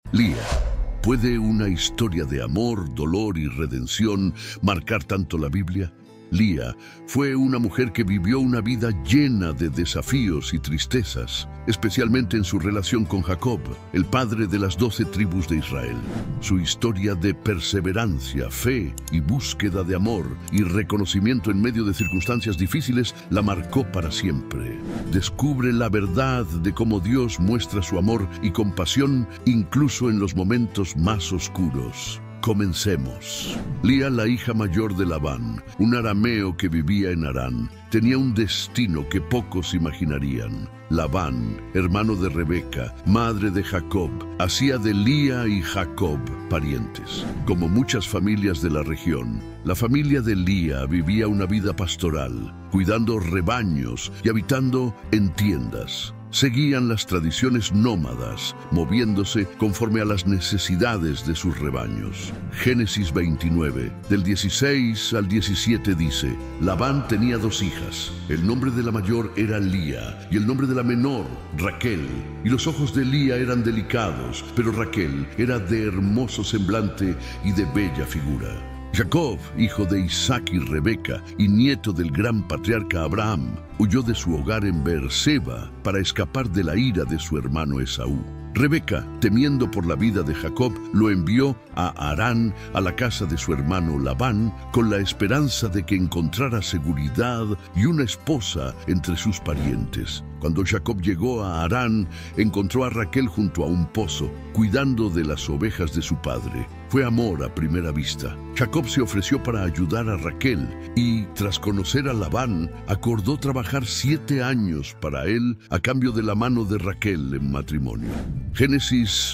Lía. ¿Puede una historia de amor, dolor y redención marcar tanto la Biblia? Lía fue una mujer que vivió una vida llena de desafíos y tristezas, especialmente en su relación con Jacob, el padre de las 12 tribus de Israel. Su historia de perseverancia, fe y búsqueda de amor y reconocimiento en medio de circunstancias difíciles la marcó para siempre. Descubre la verdad de cómo Dios muestra su amor y compasión incluso en los momentos más oscuros. Comencemos. Lía, la hija mayor de Labán, un arameo que vivía en Harán, tenía un destino que pocos imaginarían. Labán, hermano de Rebeca, madre de Jacob, hacía de Lía y Jacob parientes. Como muchas familias de la región, la familia de Lía vivía una vida pastoral, cuidando rebaños y habitando en tiendas. Seguían las tradiciones nómadas, moviéndose conforme a las necesidades de sus rebaños. Génesis 29, del 16 al 17 dice: Labán tenía 2 hijas. El nombre de la mayor era Lía y el nombre de la menor, Raquel. Y los ojos de Lía eran delicados, pero Raquel era de hermoso semblante y de bella figura. Jacob, hijo de Isaac y Rebeca y nieto del gran patriarca Abraham, huyó de su hogar en Beerseba para escapar de la ira de su hermano Esaú. Rebeca, temiendo por la vida de Jacob, lo envió a Harán, a la casa de su hermano Labán, con la esperanza de que encontrara seguridad y una esposa entre sus parientes. Cuando Jacob llegó a Harán, encontró a Raquel junto a un pozo, cuidando de las ovejas de su padre. Fue amor a primera vista. Jacob se ofreció para ayudar a Raquel y, tras conocer a Labán, acordó trabajar 7 años para él a cambio de la mano de Raquel en matrimonio. Génesis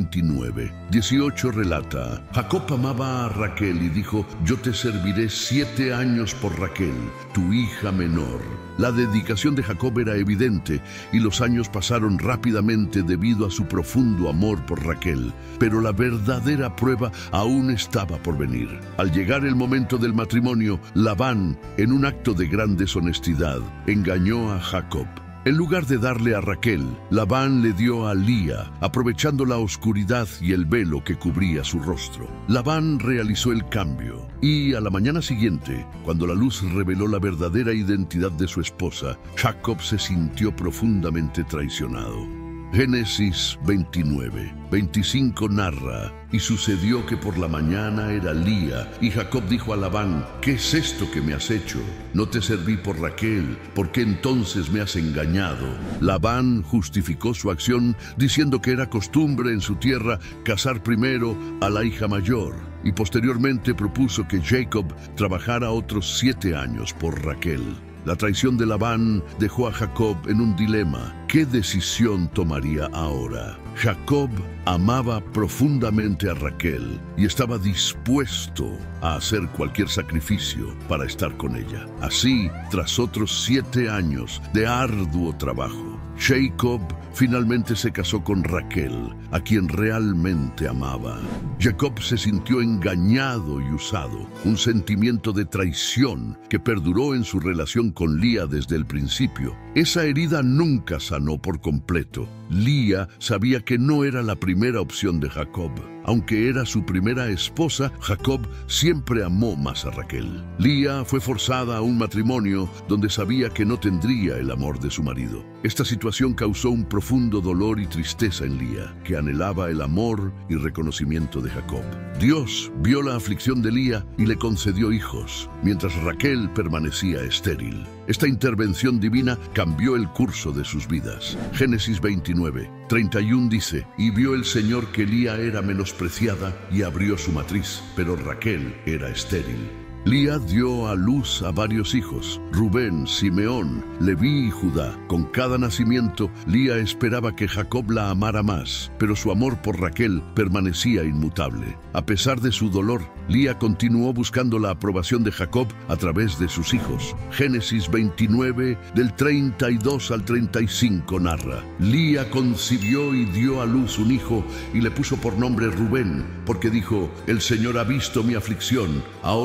29, 18 relata: Jacob amaba a Raquel y dijo: yo te serviré 7 años por Raquel, tu hija menor. La dedicación de Jacob era evidente y los años pasaron rápidamente debido a su profundo amor por Raquel, pero la verdadera prueba aún estaba por venir. Al llegar el momento del matrimonio, Labán, en un acto de gran deshonestidad, engañó a Jacob. En lugar de darle a Raquel, Labán le dio a Lía, aprovechando la oscuridad y el velo que cubría su rostro. Labán realizó el cambio y a la mañana siguiente, cuando la luz reveló la verdadera identidad de su esposa, Jacob se sintió profundamente traicionado. Génesis 29, 25 narra: y sucedió que por la mañana era Lía, y Jacob dijo a Labán: ¿qué es esto que me has hecho? No te serví por Raquel, ¿por qué entonces me has engañado? Labán justificó su acción diciendo que era costumbre en su tierra casar primero a la hija mayor, y posteriormente propuso que Jacob trabajara otros 7 años por Raquel. La traición de Labán dejó a Jacob en un dilema. ¿Qué decisión tomaría ahora? Jacob amaba profundamente a Raquel y estaba dispuesto a hacer cualquier sacrificio para estar con ella. Así, tras otros 7 años de arduo trabajo, Jacob finalmente se casó con Raquel, a quien realmente amaba. Jacob se sintió engañado y usado, un sentimiento de traición que perduró en su relación con Lía desde el principio. Esa herida nunca sanó por completo. Lía sabía que no era la primera opción de Jacob. Aunque era su primera esposa, Jacob siempre amó más a Raquel. Lía fue forzada a un matrimonio donde sabía que no tendría el amor de su marido. Esta situación causó un profundo dolor y tristeza en Lía, que anhelaba el amor y reconocimiento de Jacob. Dios vio la aflicción de Lía y le concedió hijos, mientras Raquel permanecía estéril. Esta intervención divina cambió el curso de sus vidas. Génesis 29, 31 dice: y vio el Señor que Lía era menospreciada y abrió su matriz, pero Raquel era estéril. Lía dio a luz a varios hijos: Rubén, Simeón, Leví y Judá. Con cada nacimiento, Lía esperaba que Jacob la amara más, pero su amor por Raquel permanecía inmutable. A pesar de su dolor, Lía continuó buscando la aprobación de Jacob a través de sus hijos. Génesis 29, del 32 al 35 narra: Lía concibió y dio a luz un hijo y le puso por nombre Rubén, porque dijo: el Señor ha visto mi aflicción, ahora por tanto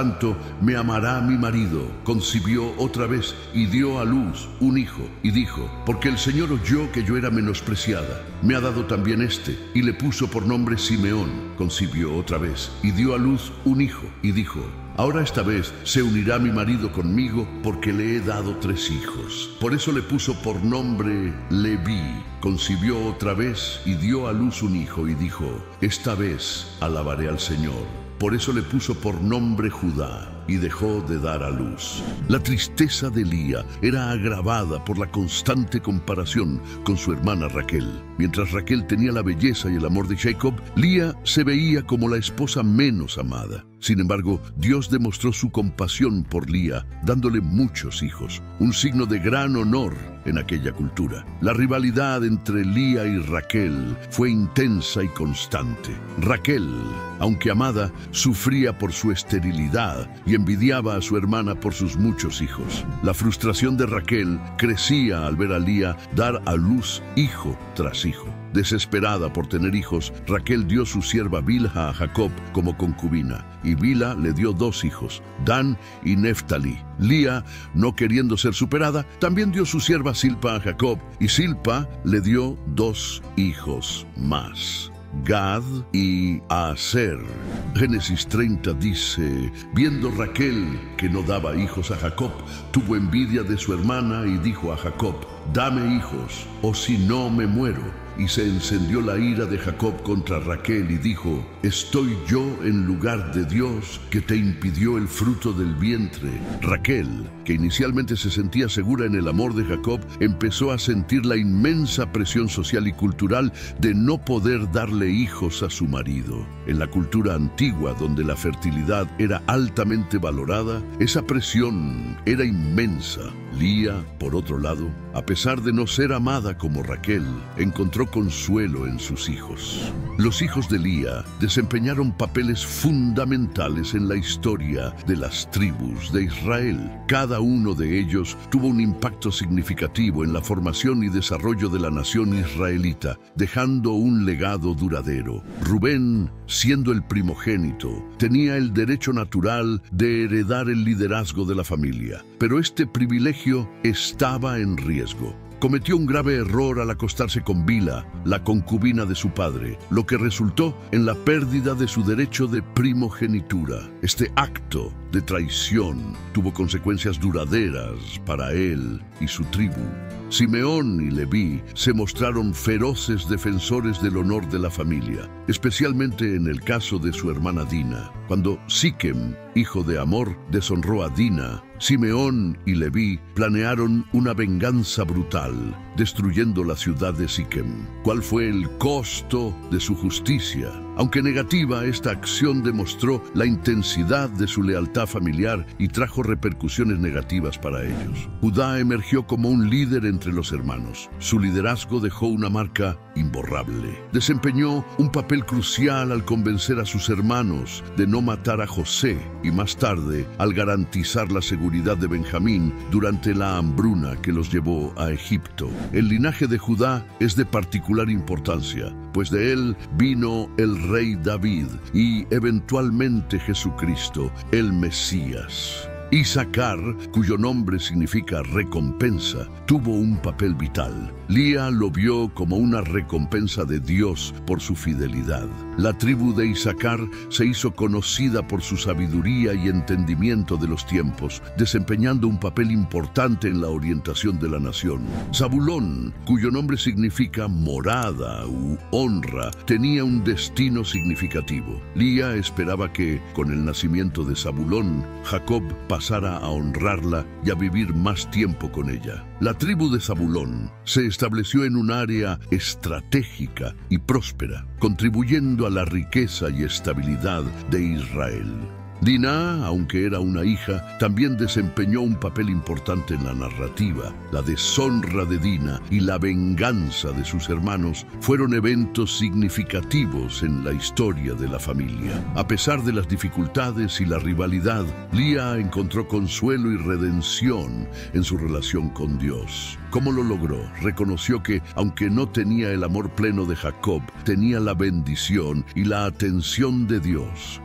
tanto, me amará mi marido. Concibió otra vez y dio a luz un hijo, y dijo, porque el Señor oyó que yo era menospreciada, me ha dado también este, y le puso por nombre Simeón. Concibió otra vez y dio a luz un hijo, y dijo, ahora esta vez se unirá mi marido conmigo, porque le he dado 3 hijos. Por eso le puso por nombre Leví. Concibió otra vez y dio a luz un hijo, y dijo, esta vez alabaré al Señor. Por eso le puso por nombre Judá, y dejó de dar a luz. La tristeza de Lía era agravada por la constante comparación con su hermana Raquel. Mientras Raquel tenía la belleza y el amor de Jacob, Lía se veía como la esposa menos amada. Sin embargo, Dios demostró su compasión por Lía, dándole muchos hijos, un signo de gran honor en aquella cultura. La rivalidad entre Lía y Raquel fue intensa y constante. Raquel, aunque amada, sufría por su esterilidad y envidiaba a su hermana por sus muchos hijos. La frustración de Raquel crecía al ver a Lía dar a luz hijo tras hijo. Desesperada por tener hijos, Raquel dio su sierva Bilha a Jacob como concubina, y Bilha le dio 2 hijos, Dan y Neftalí. Lía, no queriendo ser superada, también dio su sierva Silpa a Jacob, y Silpa le dio 2 hijos más, Gad y Aser. Génesis 30 dice, viendo Raquel que no daba hijos a Jacob, tuvo envidia de su hermana y dijo a Jacob, dame hijos, o si no me muero. Y se encendió la ira de Jacob contra Raquel y dijo, ¿estoy yo en lugar de Dios que te impidió el fruto del vientre? Raquel, que inicialmente se sentía segura en el amor de Jacob, empezó a sentir la inmensa presión social y cultural de no poder darle hijos a su marido. En la cultura antigua, donde la fertilidad era altamente valorada, esa presión era inmensa. Lía, por otro lado, a pesar de no ser amada como Raquel, encontró consuelo en sus hijos. Los hijos de Lía desempeñaron papeles fundamentales en la historia de las tribus de Israel. Cada uno de ellos tuvo un impacto significativo en la formación y desarrollo de la nación israelita, dejando un legado duradero. Rubén, siendo el primogénito, tenía el derecho natural de heredar el liderazgo de la familia, pero este privilegio estaba en riesgo. Cometió un grave error al acostarse con Bilha, la concubina de su padre, lo que resultó en la pérdida de su derecho de primogenitura. Este acto de traición tuvo consecuencias duraderas para él y su tribu. Simeón y Leví se mostraron feroces defensores del honor de la familia, especialmente en el caso de su hermana Dina. Cuando Siquem, hijo de Hamor, deshonró a Dina, Simeón y Leví planearon una venganza brutal, destruyendo la ciudad de Siquem. ¿Cuál fue el costo de su justicia? Aunque negativa, esta acción demostró la intensidad de su lealtad familiar y trajo repercusiones negativas para ellos. Judá emergió como un líder entre los hermanos. Su liderazgo dejó una marca imborrable. Desempeñó un papel crucial al convencer a sus hermanos de no matar a José y más tarde al garantizar la seguridad de Benjamín durante la hambruna que los llevó a Egipto. El linaje de Judá es de particular importancia, pues de él vino el rey David y eventualmente Jesucristo, el Mesías. Isaacar, cuyo nombre significa recompensa, tuvo un papel vital. Lía lo vio como una recompensa de Dios por su fidelidad. La tribu de Isaacar se hizo conocida por su sabiduría y entendimiento de los tiempos, desempeñando un papel importante en la orientación de la nación. Zabulón, cuyo nombre significa morada u honra, tenía un destino significativo. Lía esperaba que, con el nacimiento de Zabulón, Jacob pasara a honrarla y a vivir más tiempo con ella. La tribu de Zabulón se estableció en un área estratégica y próspera, contribuyendo a la riqueza y estabilidad de Israel. Dina, aunque era una hija, también desempeñó un papel importante en la narrativa. La deshonra de Dina y la venganza de sus hermanos fueron eventos significativos en la historia de la familia. A pesar de las dificultades y la rivalidad, Lía encontró consuelo y redención en su relación con Dios. ¿Cómo lo logró? Reconoció que, aunque no tenía el amor pleno de Jacob, tenía la bendición y la atención de Dios.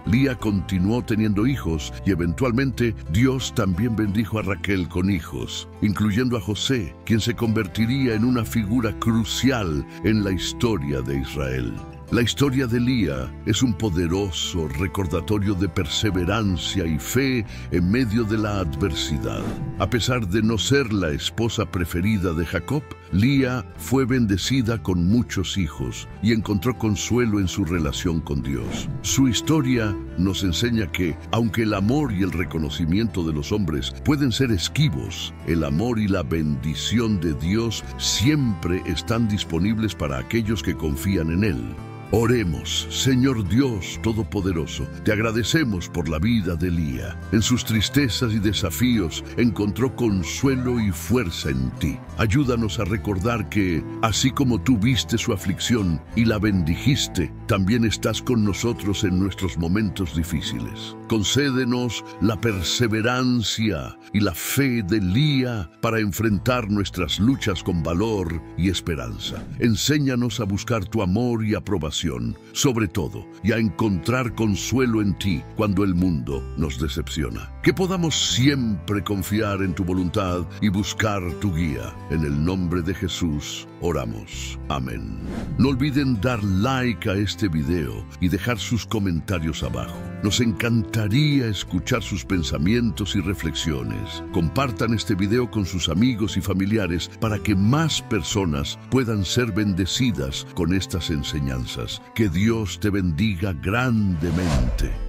Lía continuó teniendo hijos y eventualmente Dios también bendijo a Raquel con hijos, incluyendo a José, quien se convertiría en una figura crucial en la historia de Israel. La historia de Lía es un poderoso recordatorio de perseverancia y fe en medio de la adversidad. A pesar de no ser la esposa preferida de Jacob, Lía fue bendecida con muchos hijos y encontró consuelo en su relación con Dios. Su historia nos enseña que, aunque el amor y el reconocimiento de los hombres pueden ser esquivos, el amor y la bendición de Dios siempre están disponibles para aquellos que confían en Él. Oremos. Señor Dios Todopoderoso, te agradecemos por la vida de Lía. En sus tristezas y desafíos encontró consuelo y fuerza en ti. Ayúdanos a recordar que, así como tú viste su aflicción y la bendijiste, también estás con nosotros en nuestros momentos difíciles. Concédenos la perseverancia y la fe de Lía para enfrentar nuestras luchas con valor y esperanza. Enséñanos a buscar tu amor y aprobación, sobre todo, y a encontrar consuelo en ti cuando el mundo nos decepciona. Que podamos siempre confiar en tu voluntad y buscar tu guía. En el nombre de Jesús oramos. Amén. No olviden dar like a este video y dejar sus comentarios abajo. Nos encantaría escuchar sus pensamientos y reflexiones. Compartan este video con sus amigos y familiares para que más personas puedan ser bendecidas con estas enseñanzas. Que Dios te bendiga grandemente.